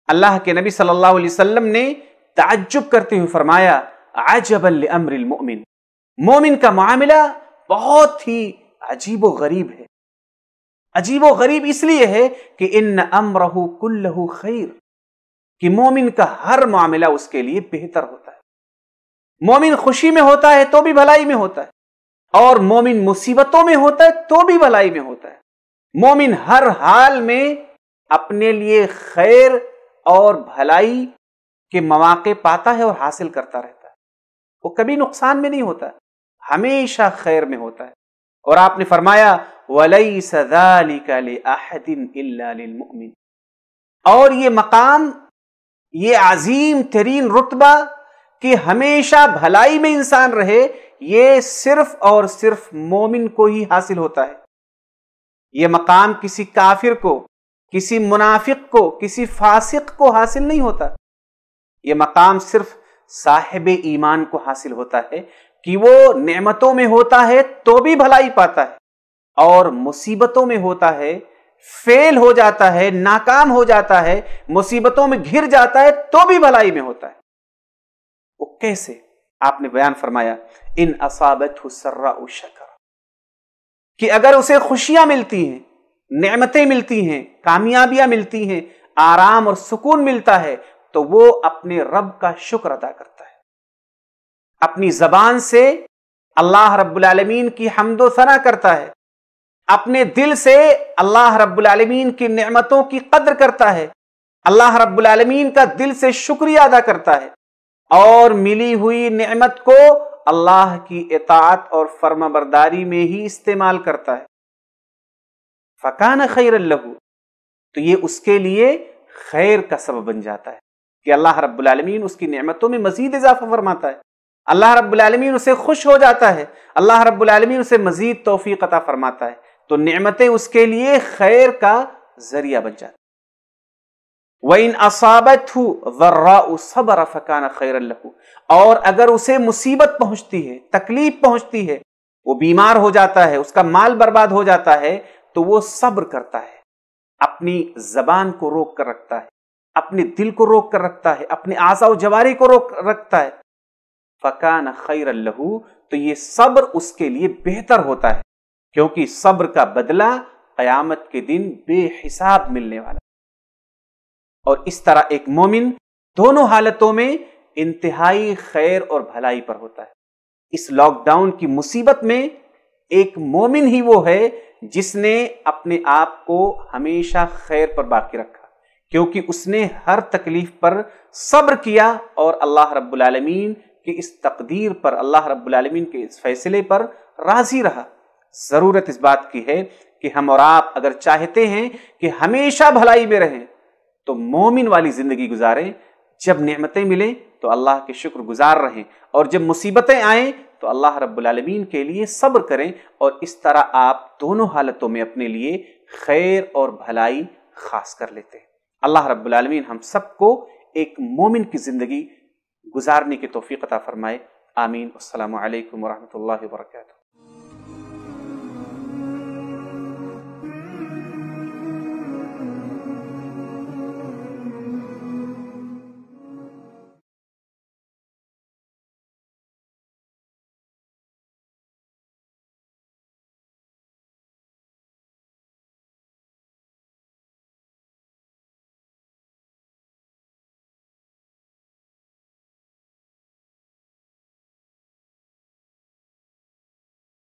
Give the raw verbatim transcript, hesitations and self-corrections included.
اللہ کے نبی صلی اللہ علیہ وسلم نے تعجب کرتے ہوئے فرمایا عجبا لامر المؤمن، مومن کا معاملہ بہت ہی عجیب و غریب ہے۔ عجیب و غریب اس لیے ہے کہ ان امرہ کلہ خیر، کہ مومن کا ہر معاملہ اس کے لیے بہتر ہوتا ہے۔ مومن خوشی میں ہوتا ہے تو بھی بھلائی میں ہوتا ہے، اور مومن مصیبتوں میں ہوتا ہے تو بھی بھلائی میں ہوتا ہے۔ مومن ہر حال میں اپنے لیے خیر اور بھلائی کے مواقع پاتا ہے اور حاصل کرتا رہتا ہے، وہ کبھی نقصان میں نہیں ہوتا، ہمیشہ خیر میں ہوتا ہے۔ اور آپ نے فرمایا وَلَيْسَ ذَلِكَ لِأَحَدٍ إِلَّا لِلْمُؤْمِنِ، اور یہ مقام، یہ عظیم ترین رتبہ کہ ہمیشہ بھلائی میں انسان رہے، یہ صرف اور صرف مومن کو ہی حاصل ہوتا ہے۔ یہ مقام کسی کافر کو، کسی منافق کو، کسی فاسق کو حاصل نہیں ہوتا۔ یہ مقام صرف صاحب ایمان کو حاصل ہوتا ہے کہ وہ نعمتوں میں ہوتا ہے تو بھی بھلائی پاتا ہے، اور مصیبتوں میں ہوتا ہے، فیل ہو جاتا ہے، ناکام ہو جاتا ہے، مصیبتوں میں گھر جاتا ہے تو بھی بھلائی میں ہوتا ہے۔ وہ کیسے؟ آپ نے بیان فرمایا ان اصابتہ سراء شکر، کہ اگر اسے خوشیاں ملتی ہیں، نعمتیں ملتی ہیں، کامیابیاں ملتی ہیں، آرام اور سکون ملتا ہے تو وہ اپنے رب کا شکر ادا کرتا ہے، اپنی زبان سے اللہ رب العالمین کی حمد و ثنا کرتا ہے، اپنے دل سے اللہ رب العالمین کی نعمتوں کی قدر کرتا ہے، اللہ رب العالمین کا دل سے شکریہ ادا کرتا ہے، اور ملی ہوئی نعمت کو اللہ کی اطاعت اور فرما برداری میں ہی استعمال کرتا ہے۔ فَكَانَ خَيْرًا لَهُ، تو یہ اس کے لیے خیر کا سبب بن جاتا ہے کہ اللہ رب العالمین اس کی نعمتوں میں مزید اضافہ فرماتا ہے، اللہ رب العالمین اسے خوش ہو جاتا ہے، اللہ رب العالمین اسے مزید توفیق عطا فرماتا ہے، تو نعمتیں اس کے لیے خیر کا ذریعہ بن جاتی۔ وَإِنْ أَصَابَتْهُ ضَرَّاءُ صَبَرَ فَكَانَ خَيْرًا لَهُ، اور اگر اسے مصیبت پہنچتی ہے، تکلیف پہنچتی ہے، وہ بیمار ہو جاتا ہے، اس کا مال برباد ہو جاتا ہے، تو وہ صبر کرتا ہے، اپنی زبان کو روک کر رکھتا ہے، اپنے دل کو روک کر رکھتا ہے، اپنے اعضاء و جوارح کو روک رکھتا ہے، فَكَانَ خَيْرًا لَهُ، تو یہ صبر اس کے لیے بہتر ہوتا ہے، کیونکہ صبر کا بدلہ قیامت کے دن بے حساب ملنے والا۔ اور اس طرح ایک مومن دونوں حالتوں میں انتہائی خیر اور بھلائی پر ہوتا ہے۔ اس لاک ڈاؤن کی مصیبت میں ایک مومن ہی وہ ہے جس نے اپنے آپ کو ہمیشہ خیر پر باقی رکھا، کیونکہ اس نے ہر تکلیف پر صبر کیا اور اللہ رب العالمین کی اس تقدیر پر، اللہ رب العالمین کے اس فیصلے پر راضی رہا۔ ضرورت اس بات کی ہے کہ ہم اور آپ اگر چاہتے ہیں کہ ہمیشہ بھلائی میں رہیں تو مومن والی زندگی گزاریں، جب نعمتیں ملیں تو اللہ کے شکر گزار رہیں، اور جب مصیبتیں آئیں تو اللہ رب العالمین کے لیے صبر کریں، اور اس طرح آپ دونوں حالتوں میں اپنے لیے خیر اور بھلائی خاص کر لیتے ہیں۔ اللہ رب العالمین ہم سب کو ایک مومن کی زندگی گزارنے کی توفیق عطا فرمائے، آمین۔ السلام علیکم ورحمۃ اللہ وبرکاتہ۔